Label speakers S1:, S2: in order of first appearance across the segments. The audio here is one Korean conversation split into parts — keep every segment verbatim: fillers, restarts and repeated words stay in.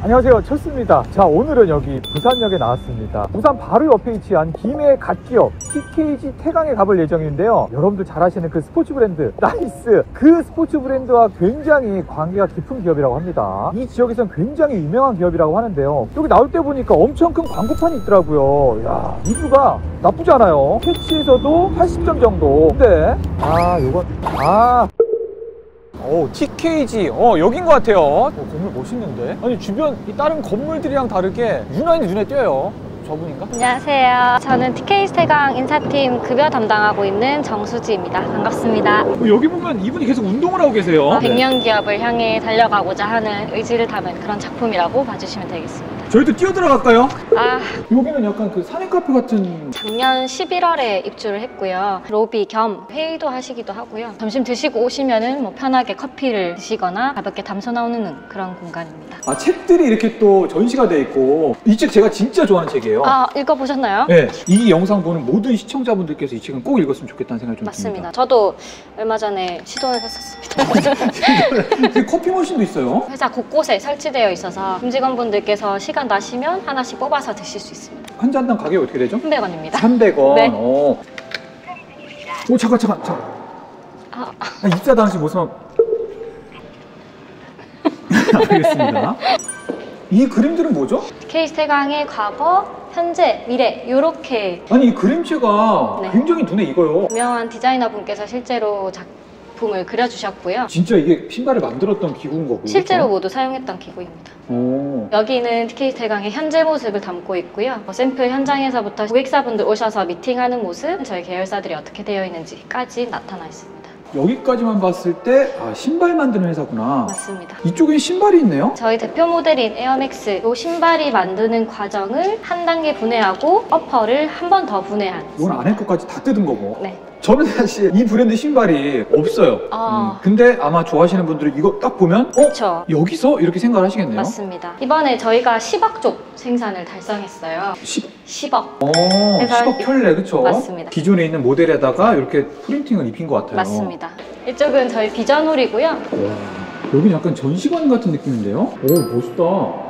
S1: 안녕하세요, 철수입니다. 자, 오늘은 여기 부산역에 나왔습니다. 부산 바로 옆에 위치한 김해 갓기업 티케이지 태강에 가볼 예정인데요. 여러분들 잘 아시는 그 스포츠 브랜드 나이스, 그 스포츠 브랜드와 굉장히 관계가 깊은 기업이라고 합니다. 이 지역에서는 굉장히 유명한 기업이라고 하는데요. 여기 나올 때 보니까 엄청 큰 광고판이 있더라고요. 야, 리뷰가 나쁘지 않아요. 캐치에서도 팔십 점 정도. 근데 아, 요건 아 오, 티케이지. 어, 여긴 것 같아요. 어, 건물 멋있는데? 아니, 주변 이 다른 건물들이랑 다르게 유난히 눈에 띄어요. 저분인가?
S2: 안녕하세요. 저는 티케이지 태강 인사팀 급여 담당하고 있는 정수지입니다. 반갑습니다.
S1: 어, 여기 보면 이분이 계속 운동을 하고 계세요.
S2: 백 년 기업을 향해 달려가고자 하는 의지를 담은 그런 작품이라고 봐주시면 되겠습니다.
S1: 저희도 뛰어들어갈까요?
S2: 아,
S1: 여기는 약간 그 사내 카페 같은.
S2: 작년 십일월에 입주를 했고요. 로비 겸 회의도 하시기도 하고요. 점심 드시고 오시면은 뭐 편하게 커피를 드시거나 가볍게 담소 나누는 그런 공간입니다.
S1: 아, 책들이 이렇게 또 전시가 돼 있고, 이 책 제가 진짜 좋아하는 책이에요.
S2: 아, 읽어보셨나요?
S1: 네, 이 영상 보는 모든 시청자분들께서 이 책은 꼭 읽었으면 좋겠다는 생각이 좀
S2: 맞습니다.
S1: 듭니다.
S2: 저도 얼마 전에 시도를 했었습니다.
S1: 커피 머신도 있어요.
S2: 회사 곳곳에 설치되어 있어서 임직원분들께서 시간 나시면 하나씩 뽑아서 드실 수 있습니다.
S1: 한 잔당 가격이 어떻게 되죠?
S2: 삼백 원입니다.
S1: 삼백 원.
S2: 네.
S1: 오. 오, 잠깐, 잠깐, 잠깐.
S2: 아,
S1: 아, 입사 당시 모습. 알겠습니다. 이 그림들은 뭐죠?
S2: 티케이지 태강의 과거, 현재, 미래 이렇게
S1: 아니, 이 그림체가
S2: 네.
S1: 굉장히 눈에 익어요.
S2: 유명한 디자이너 분께서 실제로 작품을 그려주셨고요.
S1: 진짜 이게 신발을 만들었던 기구인 거고요.
S2: 실제로
S1: 그렇죠?
S2: 모두 사용했던 기구입니다.
S1: 오.
S2: 여기는 티케이지 태강의 현재 모습을 담고 있고요. 뭐 샘플 현장에서부터 고객사분들 오셔서 미팅하는 모습, 저희 계열사들이 어떻게 되어 있는지까지 나타나 있습니다.
S1: 여기까지만 봤을 때 아, 신발 만드는 회사구나.
S2: 맞습니다.
S1: 이쪽엔 신발이 있네요.
S2: 저희 대표 모델인 에어맥스 이 신발이 만드는 과정을 한 단계 분해하고 어퍼를 한 번 더 분해한.
S1: 이건 안에 것까지 다 뜯은 거고.
S2: 네.
S1: 저는 사실 이 브랜드 신발이 없어요.
S2: 아.
S1: 음, 근데 아마 좋아하시는 분들은 이거 딱 보면 어?
S2: 그렇죠.
S1: 여기서? 이렇게 생각을 하시겠네요.
S2: 맞습니다. 이번에 저희가 십억 쪽 생산을 달성했어요.
S1: 십...
S2: 십억.
S1: 어,
S2: 그래서
S1: 십억 켤레, 그쵸?
S2: 맞습니다.
S1: 기존에 있는 모델에다가 이렇게 프린팅을 입힌 것 같아요.
S2: 맞습니다. 이쪽은 저희 비전홀이고요.
S1: 와, 여긴 약간 전시관 같은 느낌인데요? 오, 멋있다.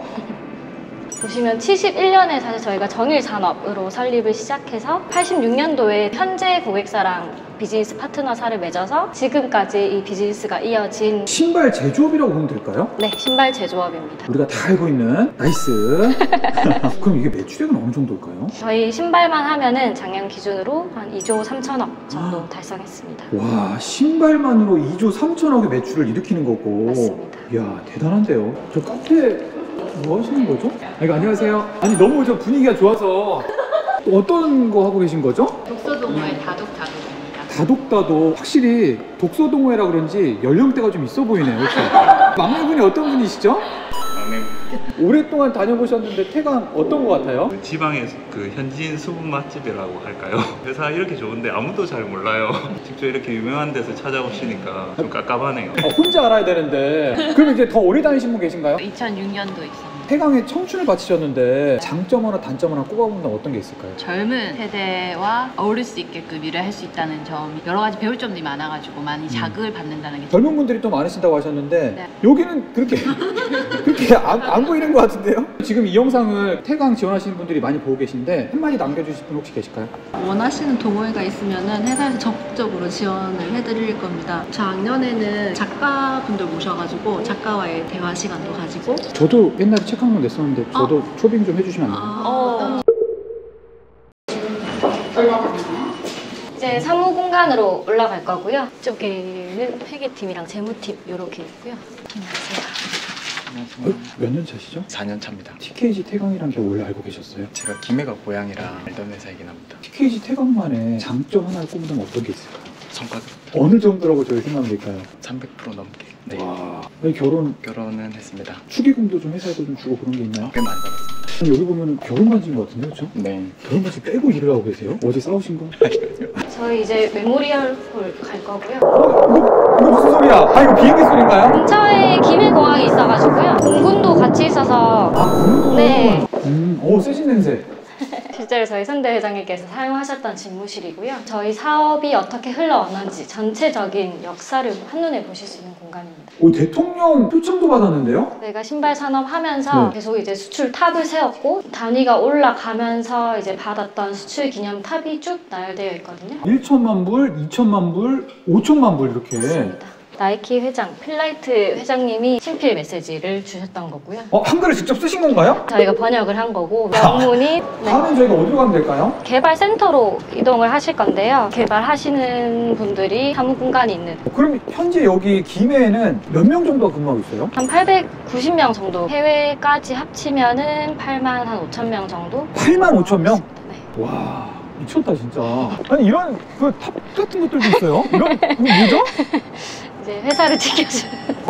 S2: 보시면 칠십일 년에 사실 저희가 정일 산업으로 설립을 시작해서 팔십육 년도에 현재 고객사랑 비즈니스 파트너사를 맺어서 지금까지 이 비즈니스가 이어진
S1: 신발 제조업이라고 보면 될까요?
S2: 네, 신발 제조업입니다.
S1: 우리가 다 알고 있는 나이스. 그럼 이게 매출액은 어느 정도일까요?
S2: 저희 신발만 하면은 작년 기준으로 한 이조 삼천억 정도
S1: 아.
S2: 달성했습니다.
S1: 와, 신발만으로 이조 삼천억의 매출을 일으키는 거고.
S2: 맞습니다.
S1: 이야, 대단한데요. 저 카페 뭐 하시는 거죠? 아니, 안녕하세요. 아니, 너무 저 분위기가 좋아서 또 어떤 거 하고 계신 거죠?
S3: 독서동호회 다독다독입니다.
S1: 다독다독. 확실히 독서동호회라 그런지 연령대가 좀 있어 보이네요. 그렇죠? 막내분이 어떤 분이시죠?
S4: 막내
S1: 오랫동안 다녀보셨는데 태강 어떤 거 같아요?
S4: 지방의 그 현지인 수분 맛집이라고 할까요? 회사 이렇게 좋은데 아무도 잘 몰라요. 직접 이렇게 유명한 데서 찾아오시니까 좀 깝깝하네요.
S1: 아, 혼자 알아야 되는데. 그럼 이제 더 오래 다니신 분 계신가요?
S3: 이천육 년도 있습니다.
S1: 태강에 청춘을 바치셨는데 장점 하나 단점 하나 꼽아본다면 어떤 게 있을까요?
S3: 젊은 세대와 어울릴 수 있게끔 일을 할 수 있다는 점이 여러 가지 배울 점들이 많아가지고 많이 자극을 받는다는 게
S1: 젊은 분들이 또 많으신다고 하셨는데
S3: 네.
S1: 여기는 그렇게 그렇게 안, 안 보이는 것 같은데요? 지금 이 영상을 태강 지원하시는 분들이 많이 보고 계신데 한마디 남겨주실 분 혹시 계실까요?
S5: 원하시는 동호회가 있으면은 회사에서 적극적으로 지원을 해드릴 겁니다. 작년에는 작가분들 모셔가지고 작가와의 대화 시간도 가지고.
S1: 저도 옛날에 책 한 권 냈었는데 저도
S5: 어?
S1: 초빙 좀 해주시면 안 돼요?
S5: 어.
S2: 이제 사무 공간으로 올라갈 거고요. 이쪽에는 회계팀이랑 재무팀 이렇게 있고요. 안녕하세요.
S1: 어? 몇 년 차시죠?
S6: 사 년 차입니다.
S1: 티케이지 태강이란 게 원래 알고 계셨어요?
S6: 제가 김해가 고향이라 알던 회사이긴 합니다.
S1: 티케이지 태강만의 장점 하나를 꼽는다면 어떤 게 있을까요?
S6: 성과급입니다.
S1: 어느 정도라고 저희 생각하면 될까요?
S6: 삼백 퍼센트 넘게. 네.
S1: 와, 아니, 결혼
S6: 결혼은 했습니다.
S1: 축의금도 좀 회사에서 좀 주고 그런 게 있나요?
S6: 꽤 많이 받았습니다.
S1: 아니, 여기 보면 결혼 반지인 것 같은데, 그렇죠?
S6: 네.
S1: 결혼 반지 빼고 일을 하고 계세요? 어제 싸우신 거?
S2: 저희 이제 메모리얼 홀 갈 거고요.
S1: 어? 이거, 이거 무슨 소리야? 아, 이거 비행기 소리인가요?
S2: 근처에 김해공항이 있어가지고요. 공군도 같이 있어서
S1: 아, 공군.
S2: 네.
S1: 음, 오, 세신 냄새.
S2: 실제로 저희 선대 회장님께서 사용하셨던 집무실이고요. 저희 사업이 어떻게 흘러왔는지 전체적인 역사를 한눈에 보실 수 있는 공간입니다.
S1: 오, 대통령 표창도 받았는데요?
S2: 저희가 신발 산업 하면서
S1: 네.
S2: 계속 이제 수출 탑을 세웠고 단위가 올라가면서 이제 받았던 수출 기념 탑이 쭉 나열되어 있거든요.
S1: 일천만 불, 이천만 불, 오천만 불 이렇게.
S2: 맞습니다. 나이키 회장, 필라이트 회장님이 친필 메시지를 주셨던 거고요.
S1: 어, 한글을 직접 쓰신 건가요?
S2: 저희가 번역을 한 거고 명문이 네.
S1: 다음엔 저희가 어디로 가면 될까요?
S2: 개발센터로 이동을 하실 건데요. 개발하시는 분들이 사무 공간이 있는
S1: 그럼 현재 여기 김해에는 몇 명 정도 근무하고 있어요?
S2: 한 팔백구십 명 정도, 해외까지 합치면은 팔만 한 오천 명 정도?
S1: 팔만 오천 명?
S2: 네.
S1: 와, 미쳤다 진짜. 아니 이런 그 탑 같은 것들도 있어요? 이런 이거 뭐죠?
S2: 이제 회사를 지켜주는
S1: 어.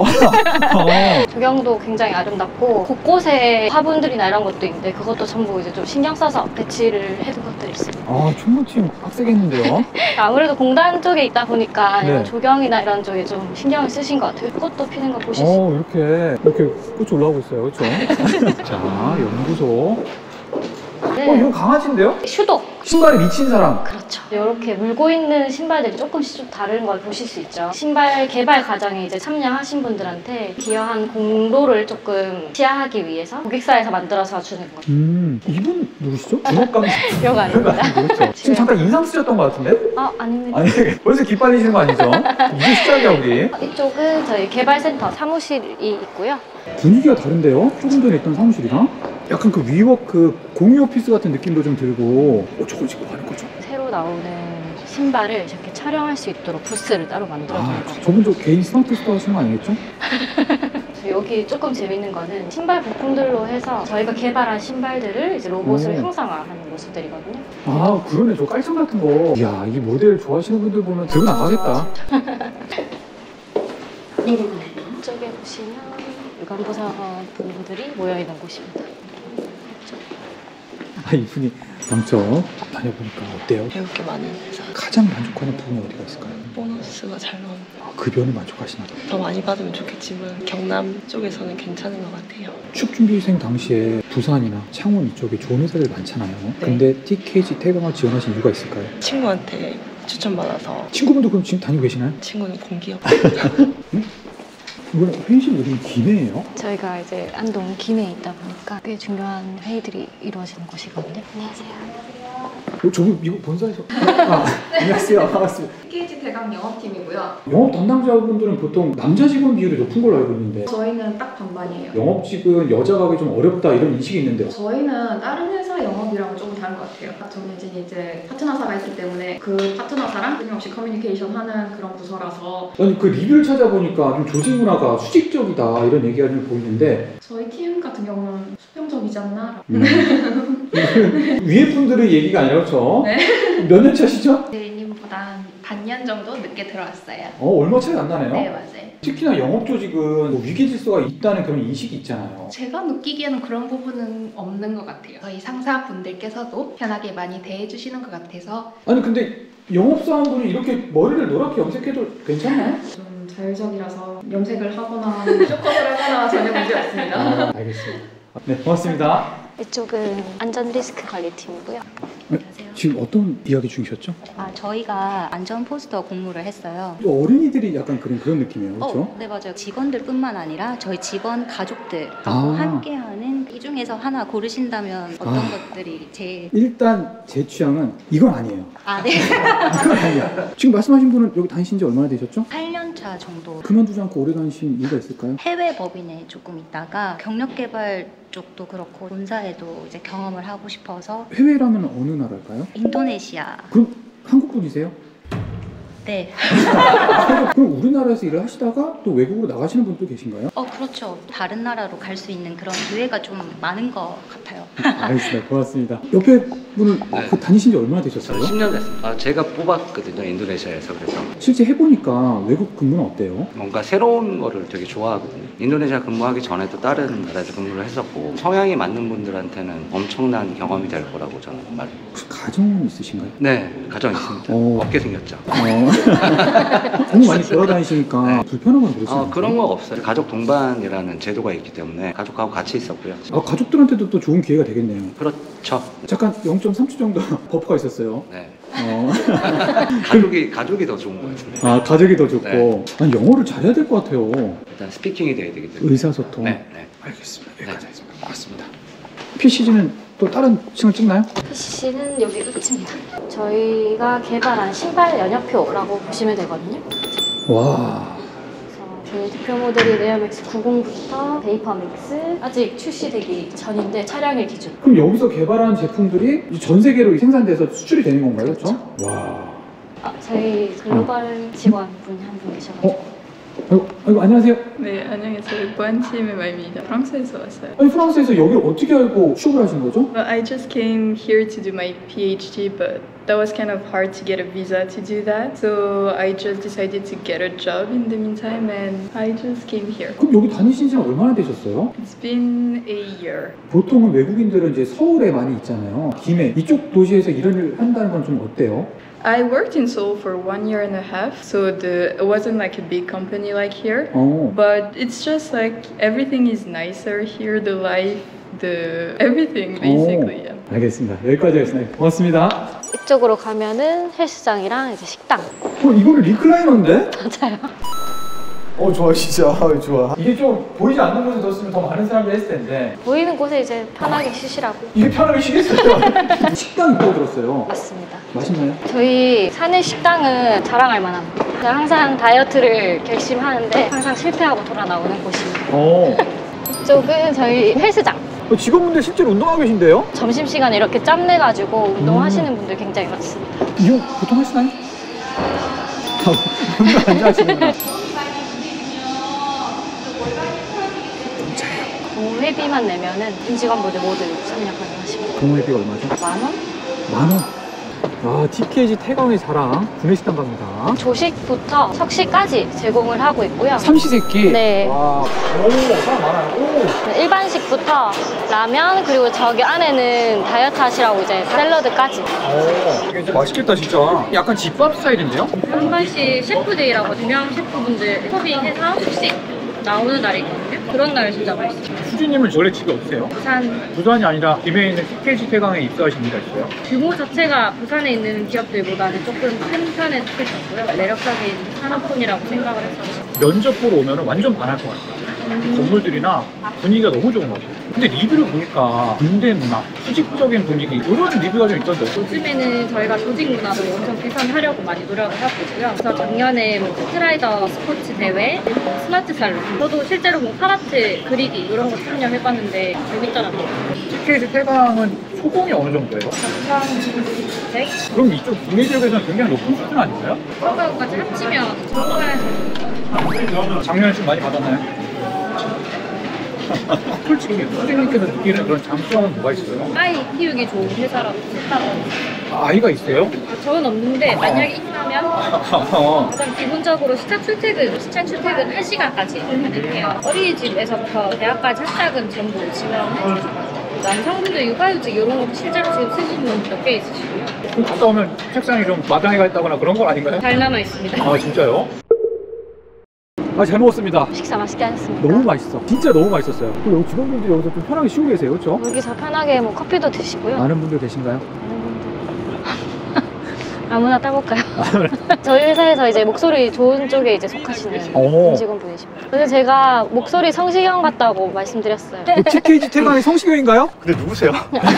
S2: 조경도 굉장히 아름답고 곳곳에 화분들이나 이런 것도 있는데 그것도 전부 이제 좀 신경 써서 배치를 해둔 것들이 있습니다.
S1: 아, 충무팀 빡세겠는데요?
S2: 아무래도 공단 쪽에 있다 보니까
S1: 네.
S2: 이런 조경이나 이런 쪽에 좀 신경을 쓰신 것 같아요. 꽃도 피는 거 보실 수
S1: 어, 이렇게 이렇게 꽃이 올라오고 있어요, 그렇죠? 자, 연구소.
S2: 있는데
S1: 어, 이건 강아지인데요?
S2: 슈도!
S1: 신발에 미친 사람.
S2: 그렇죠. 이렇게 물고 있는 신발들이 조금씩 좀 다른 걸 보실 수 있죠. 신발 개발 과정에 이제 참여하신 분들한테 기여한 공로를 조금 시야하기 위해서 고객사에서 만들어서 주는 거예요.
S1: 음, 이분 누구시죠? 주목감.
S2: 이런 거 아닙니다.
S1: 그렇죠. 지금 잠깐 인상 쓰셨던 것 같은데?
S2: 어, 아닙니다.
S1: 아니, 벌써 기빨리시는 거 아니죠? 이제 시작이야, 우리.
S2: 이쪽은 저희 개발센터 사무실이 있고요.
S1: 분위기가 다른데요? 조금 전에 있던 사무실이랑? 약간 그 위워크 공유 오피스 같은 느낌도 좀 들고. 어, 저거 지금 뭐 하는 거죠?
S2: 새로 나오는 신발을 이렇게 촬영할 수 있도록 부스를 따로 만들어둔
S1: 아,
S2: 거예요.
S1: 저분 저 개인 스마트 스토어 하시는 거 아니겠죠?
S2: 여기 조금 재밌는 거는 신발 부품들로 해서 저희가 개발한 신발들을 이제 로봇을
S1: 오.
S2: 형상화하는 모습들이거든요.
S1: 아, 그러네. 저 깔창 같은 거. 이야, 이 모델 좋아하시는 분들 보면 들고 나가겠다.
S2: 이쪽에 보시면 유관부서 분들이 모여있는 곳입니다.
S1: 아, 이분이 당첨 다녀보니까 어때요?
S5: 배울 게 많은 회사.
S1: 가장 만족하는 부분이 어디가 있을까요?
S5: 보너스가 잘 나옵니다.
S1: 아, 급여는 만족하시나 봐요.
S5: 더 많이 받으면 좋겠지만 경남 쪽에서는 괜찮은 것 같아요.
S1: 취업준비생 당시에 부산이나 창원 이쪽에 좋은 회사들 많잖아요.
S5: 네.
S1: 근데 티케이지 태강을 지원하신 이유가 있을까요?
S5: 친구한테 추천받아서.
S1: 친구분도 그럼 지금 다니고 계시나요?
S5: 친구는 공기업.
S1: 이건 회의실 여기는 김해예요?
S2: 저희가 이제 안동 김해에 있다 보니까 꽤 중요한 회의들이 이루어지는 곳이거든요. 안녕하세요.
S1: 어, 저분 이거 본사에서 아, 안녕하세요. 반갑습니다.
S7: 티케이지 대강 영업팀이고요.
S1: 영업 담당자분들은 보통 남자 직원 비율이 높은 걸로 알고 있는데
S7: 저희는 딱 반반이에요.
S1: 영업직은 여자가 하기 좀 어렵다 이런 인식이 있는데요.
S7: 저희는 다른 회사 영업이랑은 조금 다른 것 같아요. 저는 이제 파트너사가 있기 때문에 그 파트너사랑 끊임없이 커뮤니케이션 하는 그런 부서라서
S1: 아니 그 리뷰를 찾아보니까 좀 조직 문화가 수직적이다 이런 얘기가 좀 보이는데
S7: 저희 팀 같은 경우는 수평적이지 않나?
S1: 음. 위에 분들의 얘기가 아니라 그렇죠?
S7: 네.
S1: 몇 년 차시죠?
S7: 대리님보다 반년 정도 늦게 들어왔어요.
S1: 어, 얼마 차이 안 나네요.
S7: 네, 맞아요.
S1: 특히나 영업 조직은 뭐 위계 질서가 있다는 그런 인식이 있잖아요.
S7: 제가 느끼기에는 그런 부분은 없는 것 같아요. 저희 상사분들께서도 편하게 많이 대해주시는 것 같아서
S1: 아니 근데 영업사원분이 이렇게 머리를 노랗게 염색해도 괜찮나요?
S7: 좀 자율적이라서 염색을 하거나 쇼컷을 하거나 전혀 문제 없습니다.
S1: 아, 알겠습니다. 네, 고맙습니다.
S2: 이쪽은 안전 리스크 관리팀이고요.
S1: 지금 어떤 이야기 중이셨죠?
S8: 아, 저희가 안전 포스터 공모를 했어요.
S1: 어린이들이 약간 그런 그런 느낌이에요, 그렇죠?
S8: 어, 네, 맞아요. 직원들뿐만 아니라 저희 직원 가족들
S1: 아.
S8: 함께하는 이 중에서 하나 고르신다면 어떤
S1: 아.
S8: 것들이 제일
S1: 일단 제 취향은 이건 아니에요.
S8: 아, 네.
S1: 이건 아니야. 지금 말씀하신 분은 여기 다니신 지 얼마나 되셨죠?
S8: 팔 년 차 정도
S1: 그만두지 않고 오래 다니신 이유가 있을까요?
S8: 해외 법인에 조금 있다가 경력 개발 쪽도 그렇고 본사에도 이제 경험을 하고 싶어서
S1: 해외라면 어느 나라일까요?
S8: 인도네시아.
S1: 그럼 한국 분이세요?
S8: 네.
S1: 그럼 우리나라에서 일을 하시다가 또 외국으로 나가시는 분도 계신가요?
S8: 어, 그렇죠. 다른 나라로 갈 수 있는 그런 기회가 좀 많은 것 같아요.
S1: 알겠습니다. 고맙습니다. 옆에 분은
S9: 네.
S1: 그 다니신 지 얼마나 되셨어요?
S9: 십 년 됐습니다. 아, 제가 뽑았거든요, 인도네시아에서. 그래서
S1: 실제 해보니까 외국 근무는 어때요?
S9: 뭔가 새로운 거를 되게 좋아하거든요. 인도네시아 근무하기 전에도 다른 나라에서 근무를 했었고 성향이 맞는 분들한테는 엄청난 경험이 될 거라고 저는 말.
S1: 혹시 가정은 있으신가요?
S9: 네, 가정 있습니다.
S1: 어.
S9: 없게 생겼죠.
S1: 어.
S10: 너무 많이 돌아다니시니까
S9: 네.
S10: 불편한 건 그러시나요?
S9: 어, 그런 거 없어요. 가족 동반이라는 제도가 있기 때문에 가족하고 같이 있었고요.
S10: 아, 가족들한테도 또 좋은 기회가 되겠네요.
S9: 그렇죠.
S10: 잠깐 영 점 삼 초 정도 버프가 있었어요.
S9: 네.
S10: 어.
S9: 가족이 가족이 더 좋은 것 같은데.
S10: 아, 가족이 더 좋고.
S9: 네.
S10: 아니, 영어를 잘해야 될 것 같아요.
S9: 일단 스피킹이 돼야 되기 때문에.
S10: 의사소통.
S9: 네, 네.
S10: 알겠습니다. 여기까지 하겠습니다. 고맙습니다. 피씨지는 또 다른 층을 찍나요?
S2: 피씨는 여기 끝입니다. 저희가 개발한 신발 연역표라고 보시면 되거든요.
S10: 와.
S2: 저희 대표 모델이 레어맥스 구십부터 베이퍼맥스 아직 출시되기 전인데 차량일 기준.
S10: 그럼 여기서 개발한 제품들이 전 세계로 생산돼서 수출이 되는 건가요? 그렇죠? 와.
S2: 아, 저희 글로벌 직원분이 한 분 계셔가지고.
S10: 어? 아이고, 아이고, 안녕하세요.
S11: 네, 안녕하세요. 보안팀의 마입니다. 프랑스에서 왔어요.
S10: 아니, 프랑스에서 여기를 어떻게 알고 취업을 하신 거죠?
S11: Well, I just came here to do my PhD, but that was kind of hard to get a visa to do that. So I just decided to get a job in the meantime, and I just came here.
S10: 그럼 여기 다니신 지는 얼마나 되셨어요?
S11: It's been a year.
S10: 보통은 외국인들은 이제 서울에 많이 있잖아요. 김해 이쪽 도시에서 일을 한다는 건 좀 어때요?
S11: I worked in Seoul for one year and a half, so the it wasn't like a big company like here.
S10: 어.
S11: But it's just like everything is nicer here. The life, the everything basically. Yeah.
S10: 알겠습니다. 여기까지 하겠습니다. 고맙습니다.
S2: 이쪽으로 가면은 헬스장이랑 이제 식당.
S10: 어, 이거는 리클라이너인데?
S2: 맞아요.
S1: 어 좋아 진짜 아, 좋아. 이게 좀 보이지 않는 곳에 뒀으면 더 많은 사람들이 했을 텐데
S2: 보이는 곳에 이제 편하게 쉬시라고.
S1: 이게 편하게 쉬겠어요.
S10: 식당 있다고 들었어요.
S2: 맞습니다.
S10: 맛있나요?
S2: 저희 사는 식당은 자랑할 만합니다. 제가 항상 다이어트를 결심하는데 항상 실패하고 돌아 나오는 곳입니다.
S1: 어.
S2: 이쪽은 저희 헬스장.
S1: 어, 직원분들 실제로 운동하고 계신데요?
S2: 점심시간에 이렇게 짬 내가지고 운동하시는 분들 굉장히 많습니다.
S10: 이거 보통 하시나요?
S1: 운동 안 하시는구나.
S2: 동회비만 내면은 임직원분들 모두 참여 가능하십니다.
S10: 동회비가 얼마죠?
S2: 만 원?
S10: 만 원? 아, 티케이지 태광의 자랑 구내식당 갑니다.
S2: 조식부터 석식까지 제공을 하고 있고요.
S10: 삼시세끼?
S2: 네.
S10: 와, 오, 사람 많아요. 오.
S2: 네, 일반식부터 라면 그리고 저기 안에는 다이어트 하시라고 이제 샐러드까지.
S10: 오, 이게 진짜 맛있겠다 진짜. 약간 집밥 스타일인데요?
S2: 한 번씩 셰프데이라고 유명 셰프분들 소비해서 숙식 나오는 날이 있거든요. 그런 날 진짜 맛있어요.
S10: 수진님은 원래 집이 어디세요?
S2: 부산
S10: 부산이 아니라 김해에 있는 티케이지 태광에 입사하신 이유가 있어요?
S2: 규모 자체가 부산에 있는 기업들보다는 조금 큰 편에 속해 있었고요. 매력적인 산업군이라고 생각을 했어요.
S10: 면접 보러 오면 완전 반할 것 같아요.
S2: 음.
S10: 건물들이나 분위기가 너무 좋은 것 같아요. 근데 리뷰를 보니까 군대 문화, 수직적인 분위기 이런 리뷰가 좀 있던데.
S2: 요즘에는 저희가 조직 문화도 엄청 개선하려고 많이 노력을 하고 있고요. 그래서 작년에 뭐 스트라이더 스포츠 대회, 스마트 살롱, 저도 실제로 뭐 파라트 그리기 이런 거 참여해봤는데 재밌더라고요.
S10: 티케이지 태광은 소공이 어느 정도예요?
S2: 네?
S10: 그럼 이쪽 국내 지역에서는 굉장히 높은 수준 아닌가요?
S2: 서울까지 합치면 정말
S10: 작년에 좀 많이 받았나요? 솔직히 선생님께서 느끼는 그런 장점은 뭐가 있어요?
S2: 아이 키우기 좋은 회사라고 생각하고
S10: 아, 아이가 있어요?
S2: 저는 없는데 만약에 있다면
S10: 어.
S2: 가장 기본적으로 시차 출퇴근, 시차 출퇴근 한 시간까지 가능해요. 어린이집에서부터 대학까지 학자금 전부 지원해주고 남성분들 육아휴직 이런 것도 실제로 지금 쓰시는 분 몇 개 있으시고요.
S10: 그럼 갔다 오면 책상이 좀 마당에가 있다거나 그런 건 아닌가요?
S2: 잘 남아있습니다.
S10: 아, 진짜요? 아, 잘 먹었습니다.
S2: 식사 맛있게 하셨습니다.
S10: 너무 맛있어. 진짜 너무 맛있었어요. 그리고 여기 직원분들이 여기서 좀 편하게 쉬고 계세요, 그렇죠?
S2: 여기서 편하게 뭐 커피도 드시고요.
S10: 많은 분들 계신가요?
S2: 아무나 따볼까요? 저희 회사에서 이제 목소리 좋은 쪽에 이제 속하시는
S10: 오.
S2: 직원분이십니다. 그래서 제가 목소리 성시경 같다고 말씀드렸어요.
S10: 티케이지 태광의 성시경인가요?
S12: 근데 누구세요?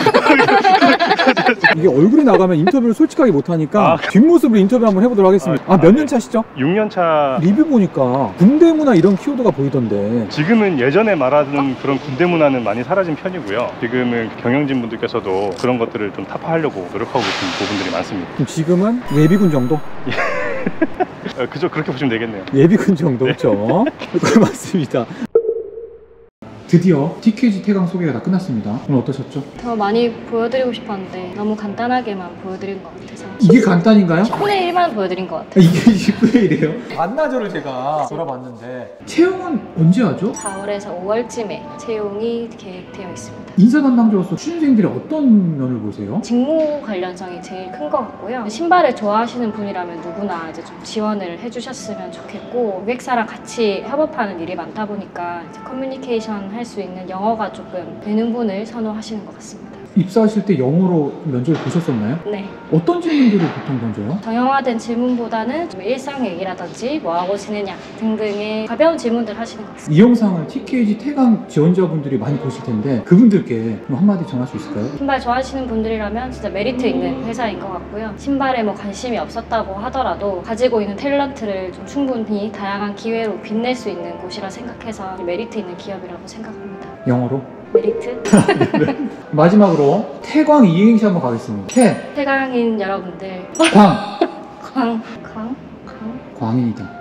S10: 이게 얼굴이 나가면 인터뷰를 솔직하게 못하니까
S12: 아,
S10: 뒷모습으로 인터뷰 한번 해보도록 하겠습니다. 아, 몇 년 차시죠?
S12: 육 년 차.
S10: 리뷰 보니까 군대 문화 이런 키워드가 보이던데.
S12: 지금은 예전에 말하는 그런 군대 문화는 많이 사라진 편이고요. 지금은 경영진 분들께서도 그런 것들을 좀 타파하려고 노력하고 계신 부분들이 많습니다.
S10: 그럼 지금은 예비군 정도?
S12: 어, 그저 그렇게 보시면 되겠네요.
S10: 예비군 정도, 그렇죠? 네. 맞습니다. 드디어 티케이지 태강 소개가 다 끝났습니다. 오늘 어떠셨죠?
S2: 더 많이 보여드리고 싶었는데 너무 간단하게만 보여드린 것 같아서
S10: 이게 간단인가요?
S2: 십분의 일만 보여드린 것 같아요.
S10: 이게 십분의 일이에요?
S1: 반나절을 제가 돌아봤는데
S10: 채용은 언제 하죠?
S2: 사월에서 오월쯤에 채용이 계획되어 있습니다.
S10: 인사 담당자로서 취준생들의 어떤 면을 보세요?
S2: 직무 관련성이 제일 큰 것 같고요. 신발을 좋아하시는 분이라면 누구나 이제 좀 지원을 해주셨으면 좋겠고, 고객사랑 같이 협업하는 일이 많다 보니까 이제 커뮤니케이션 할 수 있는 영어가 조금 되는 분을 선호하시는 것 같습니다.
S10: 입사하실 때 영어로 면접을 보셨었나요?
S2: 네.
S10: 어떤 질문들을 보통 던져요?
S2: 정형화된 질문보다는 좀 일상 얘기라든지 뭐하고 지내냐 등등의 가벼운 질문들 하시는 것 같습니다.
S10: 이 영상을 티케이지 태강 지원자분들이 많이 보실 텐데 그분들께 좀 한마디 전할 수 있을까요?
S2: 신발 좋아하시는 분들이라면 진짜 메리트 있는 회사인 것 같고요. 신발에 뭐 관심이 없었다고 하더라도 가지고 있는 탤런트를 좀 충분히 다양한 기회로 빛낼 수 있는 곳이라 생각해서 메리트 있는 기업이라고 생각합니다.
S10: 영어로?
S2: 메리트?
S10: 마지막으로 태광 이행시 한번 가겠습니다. 태
S2: 태강인 여러분들
S10: 광
S2: 광 광 광
S10: 광인이다.